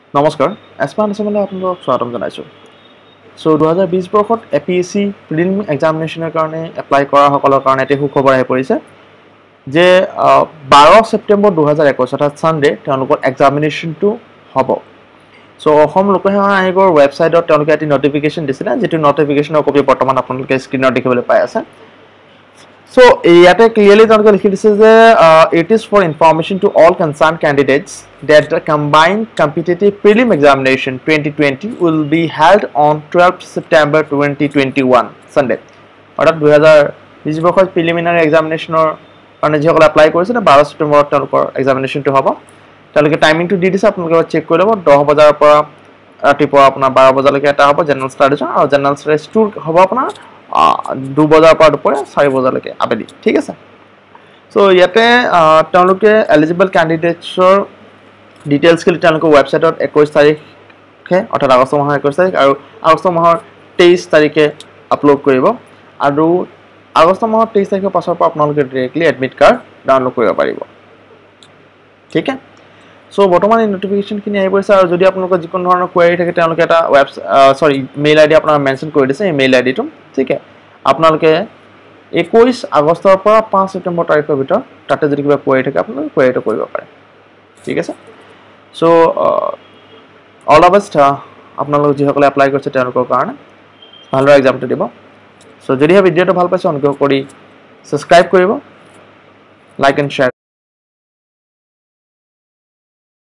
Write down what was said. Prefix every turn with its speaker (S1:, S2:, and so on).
S1: নমস্কাৰ এছপান এছএমলৈ আপোনালোকক স্বাগতম জনাইছোঁ সো 2020 বৰ্ষত এপিএসসি প্ৰিলিম এক্সামিনেশ্যনৰ কাৰণে এপ্লাই কৰা সকলৰ কাৰণে এটা সুখবৰ আহি পৰিছে যে 12 ছেপ্টেম্বৰ 2021 অৰ্থাৎ সানডে তেওঁলোকৰ এক্সামিনেশ্যনটো হ'ব সো অসম লোকসেৱা আয়োগৰ ৱেবছাইটত তেওঁলোকে এটা নটিফিকেশ্যন দিছিলে যেটো নটিফিকেশ্যনৰ কপি বৰ্তমান আপোনালোকে স্ক্ৰীনত দেখিবলৈ পাই আছে So, yet clearly it is for information to all concerned candidates that the combined competitive prelim examination 2020 will be held on 12th September 2021 Sunday. Order 2020 বৰ্ষৰ preliminary examination কাৰণে যিসকলে এপ্লাই কৰিছে 12 ছেপ্টেম্বৰত তেওঁলোকৰ examination টো হ'ব তেওঁলোকে টাইমিং টো দি দিছে আপোনালোকে চেক কৰি ল'ব 10 বজাৰ পৰা ৰাতিপুৱা আপোনাৰ 12 বজালৈকে এটা হ'ব জেনাৰেল ষ্টাডিজ আৰু জেনাৰেল ষ্টাডিজ টো হ'ব আপোনাৰ 2 বজাৰ পৰা দুপৰীয়া 4 বজালৈকে আবেলি ঠিক আছে সো ইয়াতে তেওঁলোকে এলিজিবল ক্যান্ডিডেটছৰ ডিটেইলছ খিনি তেওঁলোকৰ ৱেবছাইটত 21 তাৰিখে অৰ্থাৎ আগষ্ট মাহৰ 21 তাৰিখ আৰু আগষ্ট মাহৰ 23 তাৰিখে আপলোড কৰিব আৰু আগষ্ট মাহৰ 23 তাৰিখৰ পাছৰ পৰা আপোনালোকে ডাইৰেক্টলি এডমিট কাৰ্ড ডাউনলোড কৰিব পাৰিব ঠিক আছে সো বৰ্তমান এই নটিফিকেশ্যন খিনি আহি পৰিছে আৰু যদি আপোনালোকৰ যিকোনো ধৰণৰ কোৱেৰি থাকে তেওঁলোকে এটা মেইল আইডি আপোনাৰ মেনশন কৰি দিছে এই মেইল আইডিটো ঠিক আছে আপোনালোকে 21 আগষ্টৰ পৰা 5 ছেপ্টেম্বৰ তাৰিখৰ ভিতৰত তাতে যদি কিবা কোৱেৰি থাকে আপোনালোকে কোৱেৰিটো কৰিব পাৰে ঠিক আছে সো অল অফ বেষ্ট আপোনালোক যিসকলে এপ্লাই কৰিছে তেওঁলোকৰ কাৰণে ভালদৰে এক্সামটো দিব সো যদি ভিডিঅটো ভাল পাইছে অনুগ্ৰহ কৰি সাবস্ক্ৰাইব কৰিব লাইক এণ্ড শ্বেয়াৰ